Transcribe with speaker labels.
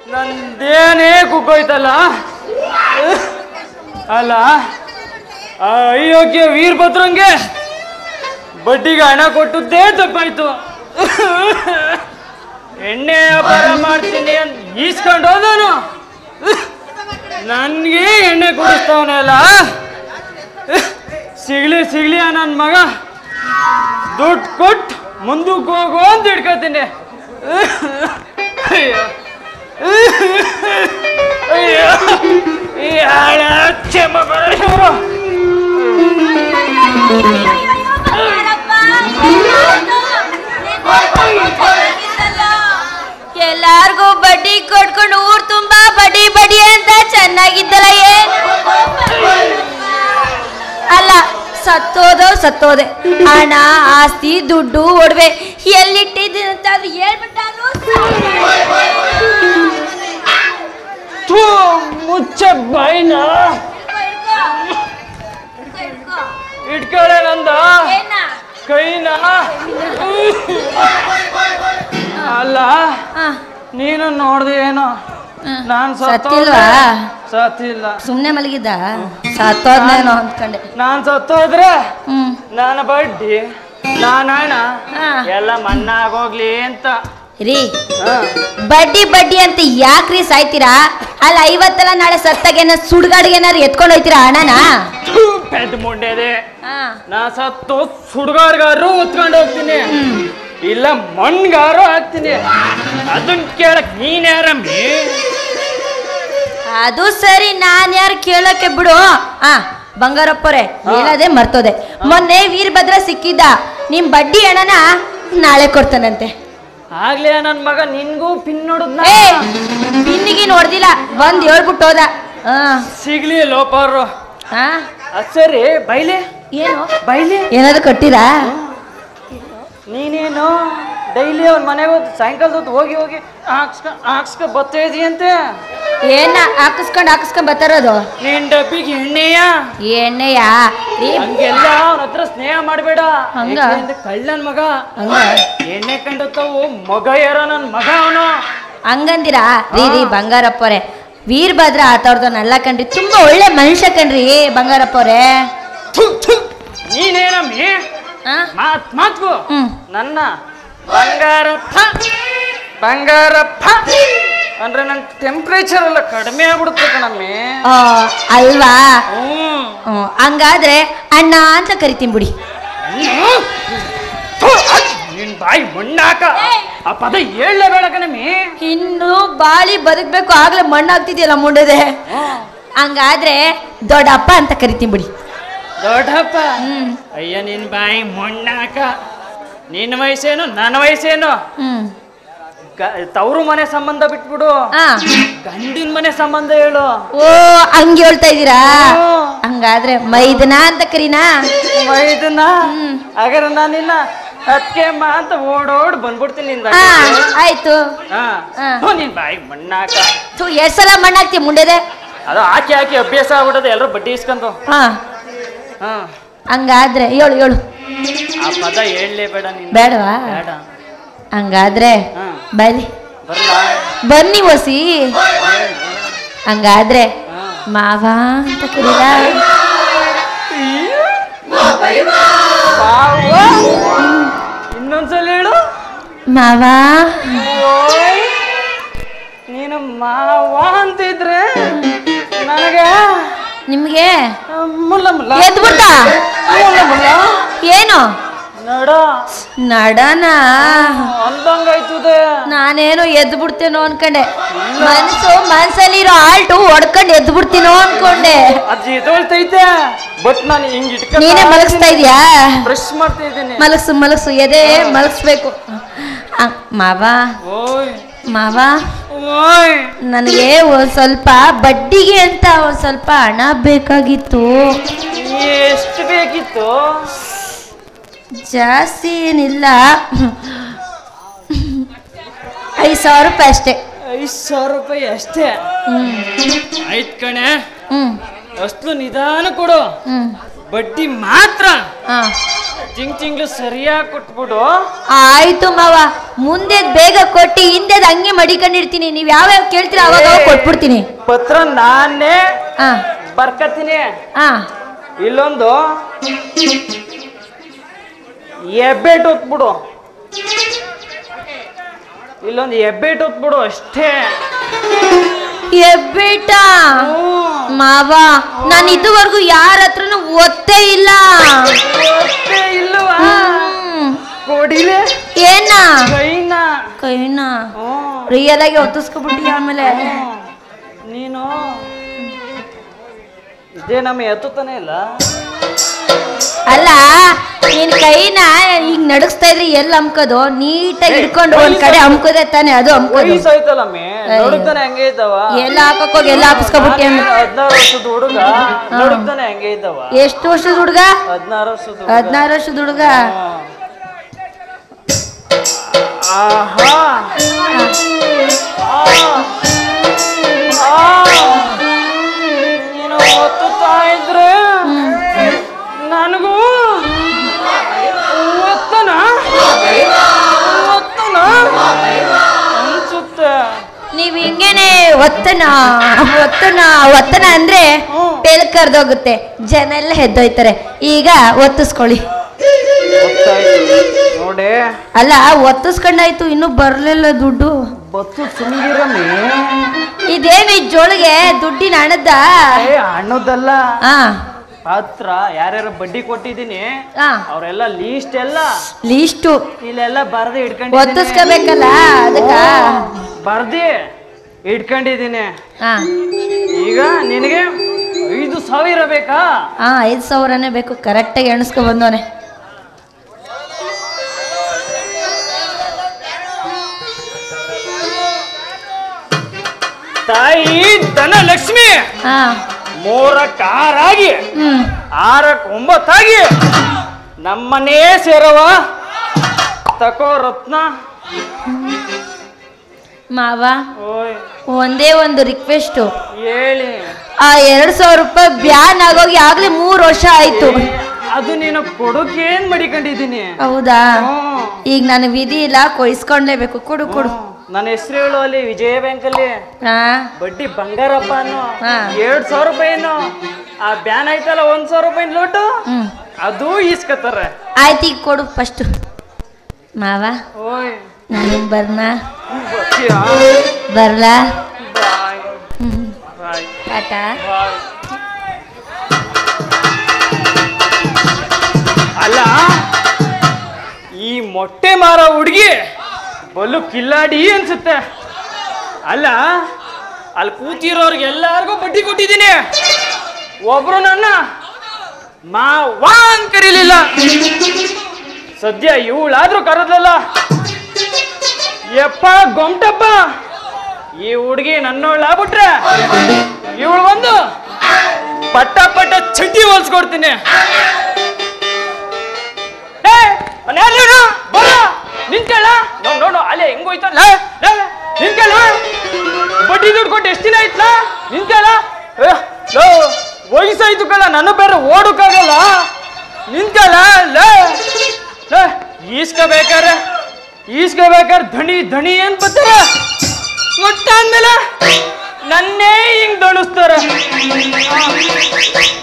Speaker 1: ನಂದೇನೇ ಕುಕ್ಕೋಯ್ತಲ್ಲ. ಅಲ್ಲ ಅಯೋಗ್ಯ ವೀರಭದ್ರಂಗೆ ಬಡ್ಡಿಗೆ ಹಣ ಕೊಟ್ಟದ್ದೇ ತಪ್ಪಾಯ್ತು. ಎಣ್ಣೆ ವ್ಯಾಪಾರ ಮಾಡ್ತೀನಿ ಅಂತ ಈಸ್ಕೊಂಡು ಹೋದನು ನನ್ಗೆ ಎಣ್ಣೆ ಕುಡಿಸ್ತವನೆ ಅಲ್ಲ. ಸಿಗ್ಲಿ ನನ್ನ ಮಗ ದುಡ್ಡು ಕೊಟ್ಟು ಮುಂದಕ್ಕೆ ಹೋಗು ಅಂತ ಹಿಡ್ಕೊತೀನಿ. ಅಯ್ಯೋ
Speaker 2: ಎಲ್ಲಾರ್ಗೂ ಬಡ್ಡಿ ಕೊಟ್ಕೊಂಡು ಊರ್ ತುಂಬಾ ಬಡ್ಡಿ ಬಡ್ಡಿ ಅಂತ ಚೆನ್ನಾಗಿದ್ದಲ್ಲ. ಏನು ಅಲ್ಲ, ಸತ್ತೋದೆ ಹಣ ಆಸ್ತಿ ದುಡ್ಡು ಒಡವೆ ಎಲ್ಲಿಟ್ಟಿದ್ದೀನಿ ಅಂತ ಅದು ಹೇಳ್ಬಿಟ್ಟಾದ್ರು
Speaker 1: ಮುಚ್ಚ ಬಾಯಿನ ಇಟ್ಕೊಳ್ಳೆ ನಂದ ಕೈನ. ಅಲ್ಲ ನೀನು ನೋಡ್ದೆ ಏನೋ ನಾನ್ ಸತ್ತಿಲ್ಲ.
Speaker 2: ಸುಮ್ನೆ ಮಲಗಿದ್ದ ಸತ್ತೋದ್ನೇನೋ ಅಂದ್ಕೊಂಡೆ.
Speaker 1: ನಾನ್ ಸತ್ತೋದ್ರೆ ನನ್ನ ಬಡ್ಡಿ ನಾನು ಹಣ ಎಲ್ಲ ಮನ್ನಾ ಆಗೋಗ್ಲಿ ಅಂತ
Speaker 2: ರೀ. ಬಡ್ಡಿ ಅಂತ ಯಾಕ್ರಿ ಸಾಯ್ತೀರಾ? ಅಲ್ಲ 50 ನಾಳೆ ಸತ್ತಾಗೇನ ಸುಡ್ಗಾಡ್ಗೇನಾರು ಎತ್ಕೊಂಡು ಹೋಯ್ತೀರಾ ಹಣನ?
Speaker 1: ಪೆದ್ ಮುಂಡೆದೆ ನಾ ಸತ್ತು ಸುಡ್ಗಾಡ್ಗಾರು ಹೊತ್ಕೊಂಡು ಹೋಗ್ತೀನಿ, ಇಲ್ಲ ಮಣ್ಗಾರು ಹಾಕ್ತೀನಿ. ಅದನ್ ಕೇಳಕ್ ನೀನ್ ಯಾರಮ್ಮಿ?
Speaker 2: ಅದು ಸರಿ, ನಾನ್ ಯಾರು ಕೇಳಕ್ಕೆ ಬಿಡು. ಬಂಗಾರಪ್ಪರೇ ಹೇಳದೆ ಮರ್ತೋದೆ. ಮೊನ್ನೆ ವೀರಭದ್ರ ಸಿಕ್ಕಿದ್ದ, ನಿಮ್ ಬಡ್ಡಿ ಹಣನ ನಾಳೆ ಕೊಡ್ತಾನಂತೆ.
Speaker 1: ಆಗ್ಲೇ ನನ್ ಮಗ ನಿನ್ಗೂ ಪಿನ್ ನೋಡುದ್ನ?
Speaker 2: ಪಿನ್ನಿಗೆ ನೋಡ್ದಿಲ್ಲ, ಬಂದ್ ಹೇಳ್ಬಿಟ್ಟು ಹೋದ.
Speaker 1: ಸಿಗ್ಲಿ ಲೋಪಾರು. ಸರಿ ಬೈಲೆ
Speaker 2: ಏನು
Speaker 1: ಬೈಲೆ
Speaker 2: ಏನಾದ್ರು ಕಟ್ಟಿರಾ?
Speaker 1: ನೀನೇನು ಡೈಲಿ ಅವ್ನ ಮನೆಗೆ ಹೋದ್ ಸಾಯಂಕಾಲದ ಹೋಗಿ ಹಾಕ್ಸ್ಕ ಬತ್ತಾ ಇದೆಯಂತೆ.
Speaker 2: ಏನ ಹಾಕಿಸ್ಕೊಂಡ್ ಬರ್ತಾರೋದು?
Speaker 1: ನಿನ್ ಡಬ್ಬಿಗೆ
Speaker 2: ಎಣ್ಣೆಯ
Speaker 1: ಹಂಗೆಲ್ಲ ಅವನ ಹತ್ರ ಸ್ನೇಹ ಮಾಡ್ಬೇಡ. ಕಳ್ಳನ್ ಮಗ ಎಣ್ಣೆ ಕಂಡತ್ತವು ಮಗ ಯಾರೋ ನನ್ ಮಗ ಅವನು
Speaker 2: ಹಂಗಂದಿರಾ? ರೀ ಬಂಗಾರಪ್ಪವ್ರೆ, ವೀರಭದ್ರ ಆತವ್ರದನ್ನೆಲ್ಲ ಕಣ್ರಿ, ತುಂಬಾ ಒಳ್ಳೆ ಮನುಷ್ಯ ಕಣ್ರಿ ಬಂಗಾರಪ್ಪವ್ರೆ.
Speaker 1: ನೀನೇನಮ್ಮಿ ಮಾತ್ಕು ನನ್ನ ಬಂಗಾರಪ್ಪ ಅಂದ್ರೆ ನನ್ ಟೆಂಪ್ರೇಚರ್ ಎಲ್ಲ ಕಡಿಮೆ ಆಗ್ಬಿಡುತ್ತೆ ಕಣಮ್ಮಿ.
Speaker 2: ಅಲ್ವಾ? ಹಂಗಾದ್ರೆ ಅಣ್ಣ ಅಂತ ಕರಿತೀನಿ ಬಿಡಿ.
Speaker 1: ನಿನ್ ಬಾಯಿ ಮಣ್ಣಾಕ ಆ ಪದ ಹೇಳಲೇಬೇಡ ಕಣಮ್ಮಿ.
Speaker 2: ಇನ್ನು ಬಾಳಿ ಬದುಕ್ಬೇಕು, ಆಗ್ಲೇ ಮಣ್ಣಾಗ್ತಿದ್ಯಲ್ಲ ಮುಂಡದೆ. ಹಂಗಾದ್ರೆ ದೊಡ್ಡಪ್ಪ ಅಂತ ಕರಿತೀನಿ ಬಿಡಿ.
Speaker 1: ದೊಡ್ಡಪ್ಪ? ಅಯ್ಯ ನಿನ್ ಬಾಯಿ ಮಣ್ಣಾಕ. ನಿನ್ನ ವಯಸ್ಸೇನು ನನ್ನ ವಯಸ್ಸೇನು? ತವರು ಮನೆ ಸಂಬಂಧ ಬಿಟ್ಬಿಡು, ಗಂಡಿನ ಮನೆ ಸಂಬಂಧ ಹೇಳು.
Speaker 2: ಓ ಹಂಗೆ ಹೇಳ್ತಾ ಇದ್ದೀರಾ? ಹಂಗಾದ್ರೆ ಮೈದನ ಅಂತ ಕರೀನಾ?
Speaker 1: ಮೈದನ? ಹಾಗಾದ್ರೆ ನಾನು ನಿನ್ನ ಅತ್ಕೆಮ್ಮ ಅಂತ ಓಡೋಡ್ ಬಂದ್ಬಿಡ್ತೀನಿ.
Speaker 2: ಆಯ್ತು.
Speaker 1: ನಿನ್ ಬಾಯಿ ಮಣ್ಣಾಕ.
Speaker 2: 2 ಸಲ ಮಣ್ಣಾಕ್ತಿ ಮುಂಡೆದೆ.
Speaker 1: ಅದು ಹಾಕಿ ಅಭ್ಯಾಸ ಆಗ್ಬಿಡೋದು, ಎಲ್ಲರೂ ಬಡ್ಡಿ ಇಸ್ಕೊಂಡು.
Speaker 2: ಹಂಗಾದ್ರೆ ಹೇಳು.
Speaker 1: ಆ ಪದ ಹೇಳಲೇಬೇಡ ನೀನು.
Speaker 2: ಬೇಡವಾ? ಹಂಗಾದ್ರೆ ಬನ್ನಿ ಹೊಸಿ. ಹಂಗಾದ್ರೆ ಮಾವ ಅಂತ ಕರೀಲ?
Speaker 1: ಇನ್ನೊಂದ್ಸಲ ಹೇಳು.
Speaker 2: ಮಾವ.
Speaker 1: ನೀನು ಮಾವ ಅಂತಿದ್ರೆ ನನಗೆ
Speaker 2: ನಿಮ್ಗೆ
Speaker 1: ಎದ್ಬಿಟ್ಟ
Speaker 2: ಏನು ನಡನ
Speaker 1: ಅಂದಂಗಾಯ್ತದೆ.
Speaker 2: ನಾನೇನು ಎದ್ದು ಬಿಡ್ತೇನೋ ಅನ್ಕೊಂಡೆ, ಮನ್ಸಲ್ಲಿರೋ ಆಲ್ಟು ಹೊಡ್ಕೊಂಡು ಎದ್ದು ಬಿಡ್ತೀನೋ ಅನ್ಕೊಂಡೆ.
Speaker 1: ಅಜ್ಜಿತೈತೆ ಬಟ್ ನಾನು ಹಿಂಗ್ ಇಟ್ಕೊಂಡು
Speaker 2: ನೀನೇ ಮಲಗಿಸ್ತಾ ಇದೀಯಾ?
Speaker 1: ಬ್ರಷ್ ಮಾಡ್ತಾ ಇದ್ದೀನಿ.
Speaker 2: ಮಲಗ್ಸು ಎದೆ ಮಲಗಿಸ್ಬೇಕು. ಮಾವ ನನಗೆ ಒಂದ್ ಸ್ವಲ್ಪ ಬಡ್ಡಿಗೆ ಅಂತ ಒಂದ್ ಸ್ವಲ್ಪ ಹಣ ಬೇಕಾಗಿತ್ತು.
Speaker 1: ಎಷ್ಟು ಬೇಕಿತ್ತು?
Speaker 2: ಜಾಸ್ತಿ ಏನಿಲ್ಲ, 5,000 ರೂಪಾಯಿ ಅಷ್ಟೇ.
Speaker 1: 5,000 ರೂಪಾಯಿ ಅಷ್ಟೇ? ಆಯ್ತು ಕಣೆ, ಅಷ್ಟು ನಿಧಾನ ಕೊಡು. ಬಡ್ಡಿ ಮಾತ್ರ
Speaker 2: ಹಾ
Speaker 1: ತಿಂಗ್ಳು ಸರಿಯಾಗಿ ಕೊಟ್ಬಿಡು.
Speaker 2: ಆಯ್ತು ಮಾವ, ಮುಂದೆ ಬೇಗ ಕೊಟ್ಟಿ ಹಿಂದೆ ಹಂಗೆ ಮಡಿಕೊಂಡಿರ್ತೀನಿ. ನೀವ್ ಯಾವ್ಯಾವ ಕೇಳ್ತೀರ ಅವಾಗ ಕೊಟ್ಬಿಡ್ತೀನಿ.
Speaker 1: ಪತ್ರ ನಾನೇ
Speaker 2: ಹಾ
Speaker 1: ಬರ್ಕತೀನಿ.
Speaker 2: ಹಾ
Speaker 1: ಇಲ್ಲೊಂದು ಎಬ್ಬೆಟ್ ಹೊತ್ಬಿಡು, ಇಲ್ಲೊಂದು ಎಬ್ಬೆಟ್ ಹೊತ್ಬಿಡು ಅಷ್ಟೇ.
Speaker 2: ಎಬ್ಬಿಟ ಮಾವ, ನಾನು ಇದುವರೆಗೂ ಯಾರ ಹತ್ರನು ಒತ್ತೇ ಇಲ್ಲ.
Speaker 1: ಇಲ್ವಾ? ಕೊಡಿಲೆ
Speaker 2: ಏನ
Speaker 1: ಕೈನಾ
Speaker 2: ಕೈನಾ ರಿಯಲ್ ಆಗಿ ಒತ್ತಿಸ್ಕೊಬಿಟ್ಟಿ. ಆಮೇಲೆ
Speaker 1: ನೀನು ಇದೇ ನಮ್ಮ ಎತ್ತುತ್ತಾನೆ ಇಲ್ಲ.
Speaker 2: ಅಲ್ಲ, ನೀನ್ ಕೈನ ಈಗ ನಡಸ್ತಾ ಇದ್ರಿ ಎಲ್ಲಿ ಹಮ್ಕೋದು? ನೀಟಾಗಿ ಹಿಡ್ಕೊಂಡು ಒಂದ್ ಕಡೆ ಹಮ್ಕೋದೆ ತಾನೆ, ಅದು ಹಮ್ಕೋದು.
Speaker 1: ನಡುಕ್ತಾನೆ ಹಂಗೆ ಇದ್ದಾವ.
Speaker 2: ಎಲ್ಲ ಹಾಕಕ್ ಹೋಗಿ ಎಲ್ಲ ಹಾಕಿಸ್ಕೊಬಿಟ್ಟಿ.
Speaker 1: 16 ವರ್ಷದ ಹುಡುಗ ನಡುಕ್ತಾನೆ ಹಂಗೆ ಇದ್ದಾವ.
Speaker 2: ಎಷ್ಟು ವರ್ಷದ ಹುಡುಗ?
Speaker 1: 16 ವರ್ಷದ
Speaker 2: 16 ವರ್ಷದ ಹುಡುಗ.
Speaker 1: ಆಹಾ ನೀನು ಒತ್ತುತ್ತಾ ಇದ್ರೆ ನನಗೂ ಒತ್ತನ ಅನ್ಸುತ್ತೆ.
Speaker 2: ನೀವ್ ಹಿಂಗೇನೆ ಒತ್ತನ ಒತ್ತನ ಅಂದ್ರೆ ಪೇಲ್ ಕರ್ದೋಗುತ್ತೆ, ಜನ ಎಲ್ಲ ಎದ್ದೋಯ್ತಾರೆ. ಈಗ ಒತ್ತಿಸ್ಕೊಳ್ಳಿ
Speaker 1: ನೋಡಿ.
Speaker 2: ಅಲ್ಲ, ಒತ್ತಿಸ್ಕೊಂಡಾಯ್ತು, ಇನ್ನು ಬರ್ಲಿಲ್ಲ ದುಡ್ಡು.
Speaker 1: ಬತ್ತು ಸುಮ್ಗಿರಮ್ಮಿ.
Speaker 2: ಇದೇನು ಈ ಜೋಳಿಗೆ ದುಡ್ಡಿನ ಹಣದ?
Speaker 1: ಹಣ್ಣದಲ್ಲ,
Speaker 2: ಹಾ
Speaker 1: ಪತ್ರ ಯಾರ್ಯಾರು ಬಡ್ಡಿ ಕೊಟ್ಟಿದ್ದೀನಿ ಅವರೆಲ್ಲ ಲೀಸ್ಟು ಇಲ್ಲೆಲ್ಲ ಬರ್ದು ಇಟ್ಕೊಂಡು
Speaker 2: ಒತ್ತಿಸ್ಕೋಬೇಕಲ್ಲ, ಅದಕ್ಕ
Speaker 1: ಬರ್ದಿ ಇಟ್ಕೊಂಡಿದ್ದೀನಿ. ಈಗ ನಿನಗೆ 5,000 ಬೇಕಾ?
Speaker 2: 5,000ನೇ ಬೇಕು. ಕರೆಕ್ಟಾಗಿ ಎಣಿಸ್ಕೊ ಬಂದವನೆ.
Speaker 1: ತಾಯಿ ಧನಲಕ್ಷ್ಮಿ 3ಕ್ಕೆ 6 ಆಗಿ 6ಕ್ಕೆ 9 ಆಗಿ ನಮ್ಮನೇ ಸೇರವ. ತಕೋ ರತ್ನ.
Speaker 2: ಮಾವ, ಒಂದೇ ಒಂದು ರಿಕ್ವೆಸ್ಟ್
Speaker 1: ಹೇಳಿ.
Speaker 2: ಆ 2,000 ರೂಪಾಯಿ ಬ್ಯಾನ್ ಆಗೋಗಿ ಆಗ್ಲೇ 3 ವರ್ಷ ಆಯ್ತು.
Speaker 1: ಅದು ನೀನು ಕೊಡೋಕೆ ಏನ್ ಮಡಿಕೊಂಡಿದ್ದೀನಿ.
Speaker 2: ಹೌದಾ? ಈಗ ನಾನು ವಿಧಿ ಇಲ್ಲ, ಕೊಯ್ಸ್ಕೊಂಡ್ಲೇಬೇಕು. ಕೊಡು ಕೊಡು.
Speaker 1: ನನ್ನ ಹೆಸರು ಹೇಳು. ಅಲ್ಲಿ ವಿಜಯ ಬ್ಯಾಂಕ್ ಅಲ್ಲಿ ಬಡ್ಡಿ ಬಂಗಾರಪ್ಪ ಅನ್ನೋ 2,000 ರೂಪಾಯಿನು. ಆ ಬ್ಯಾನ್ ಆಯ್ತಲ್ಲ 1,000 ರೂಪಾಯಿ ಲೋಟು, ಅದು ಈಸ್ಕತ್ತಾರ.
Speaker 2: ಆಯ್ತು, ಈಗ ಕೊಡು ಫಸ್ಟ್. ಮಾವ,
Speaker 1: ಓಯ್
Speaker 2: ನಾನು ಬರ್ನಾ? ಬರ್ಲಾ? ಟಾಟಾ.
Speaker 1: ಅಲ್ಲ, ಈ ಮೊಟ್ಟೆ ಮಾರ ಹುಡುಗಿ ಬಲು ಕಿಲ್ಲಾಡಿ ಅನ್ಸುತ್ತೆ. ಅಲ್ಲ, ಅಲ್ಲಿ ಕೂತಿರೋರ್ಗೆ ಎಲ್ಲಾರ್ಗೂ ಬಡ್ಡಿ ಕೊಟ್ಟಿದ್ದೀನಿ, ಒಬ್ರು ನನ್ನ ಮಾವಾ ಅಂತ ಕರೀಲಿಲ್ಲ. ಸದ್ಯ ಇವಳಾದ್ರೂ ಕರೆದ್ಲಲ್ಲ. ಯಪ್ಪ ಗೊಮ್ಟಪ್ಪ, ಈ ಹುಡುಗಿ ನನ್ನೋಳಾಗ್ಬಿಟ್ರೆ ಇವಳು ಒಂದು ಪಟ್ಟ ಚಡ್ಡಿ ಹೊಲ್ಸ್ಕೊಡ್ತೀನಿ. ನಿಂತ್ಕೊಳ್ಳ, ನೋಡು ಅಲ್ಲೇ ಹೆಂಗೋಯ್ತಲ್ಲ. ನಿಂತ್ಕೊಳ್ಳ, ಬಡ್ಡಿ ದುಡ್ಡು ಕೊಟ್ಟು ಎಷ್ಟು ದಿನ ಆಯ್ತಲ್ಲ. ನಿಂತ್ಕೊಳ್ಳ, ವಯಸ್ಸಾಯ್ತು ಕಲ್ಲ, ನಾನು ಬೇರೆ ಓಡಕ್ಕಾಗಲ್ಲ. ನಿಂತ್ಕೊಳ್ಳ. ಈಸ್ಕೋಬೇಕಾರೆ ಧಣಿ ಏನ್ ಬರ್ತಾರ, ಕೊಟ್ಟ ಅಂದ್ಮೇಲೆ ನನ್ನೇ ಹಿಂಗ್ ದಣಿಸ್ತಾರ.